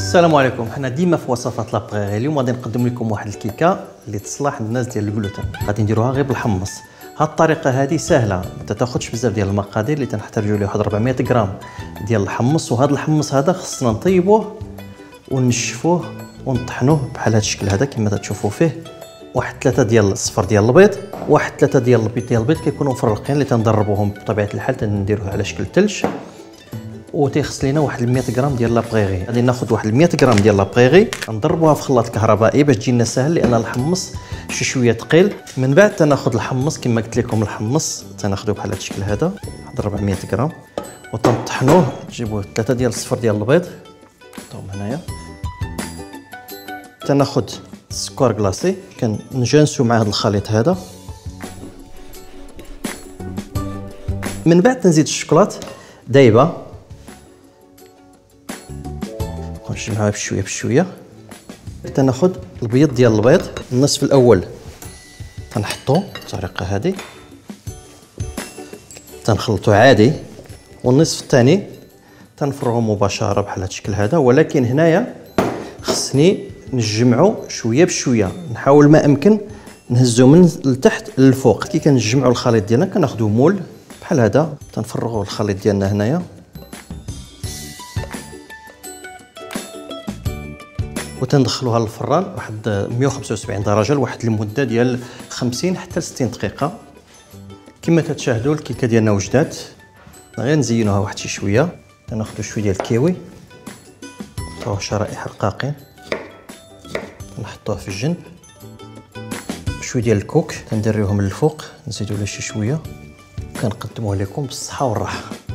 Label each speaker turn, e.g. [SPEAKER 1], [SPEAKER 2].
[SPEAKER 1] السلام عليكم. حنا ديما في وصفات لابغيغي. اليوم غادي نقدم لكم واحد الكيكه اللي تصلح للناس ديال الجلوتين. غادي نديروها غير بالحمص. هاد الطريقه هذه سهله، ما تاخذش بزاف ديال المقادير اللي تنحتاجوا ليه واحد 400 غرام ديال الحمص. وهذا الحمص هذا خصنا نطيبوه ونشفوه ونطحنوه بحال هذا الشكل هذا كما تشوفوا فيه. واحد 3 ديال الصفر ديال البيض، واحد 3 ديال البيض كيكونوا مفرقين اللي تندربوهم بطبيعه الحال تنديروه على شكل ثلج. وتيخص لينا واحد 100 غرام ديال لابغيغي. غادي ناخذ واحد 100 غرام ديال لابغيغي نضربوها في خلاط كهربائي باش تجينا سهل، لان الحمص شويه ثقيل. من بعد تناخذ الحمص كما قلت لكم، الحمص تناخذوه بحال هذا الشكل هذا واحد 400 غرام وتنطحنوه. نجيبوا 3 ديال الصفر ديال البيض نحطهم هنايا. تناخذ السكر كلاصي كنجانسو مع هذا الخليط هذا. من بعد تنزيد الشوكولات دايبه نجمعها بشويه بشويه. تناخذ البيض ديال البيض، النصف الاول تنحطوه بالطريقه هذه تنخلطوه عادي، والنصف الثاني تنفرغه مباشره بحال هذا الشكل هذا. ولكن هنايا خصني نجمعو شويه بشويه، نحاول ما امكن نهزو من التحت للفوق. كي كنجمعوا الخليط ديالنا كناخذوا مول بحال هذا، تنفرغوا الخليط ديالنا هنايا وتندخلوها للفران واحد 175 درجه لواحد المده ديال 50 حتى 60 دقيقه. كما تتشاهدوا الكيكه ديالنا وجدات. غير نزينوها واحد شي شويه. ناخذوا شويه ديال الكيوي نحطوه شرائح رقاقين نحطوه في الجنب. شويه ديال الكوك تندريوهم للفوق، نزيدوا له شي شويه. كنقدموه لكم بالصحه والراحه.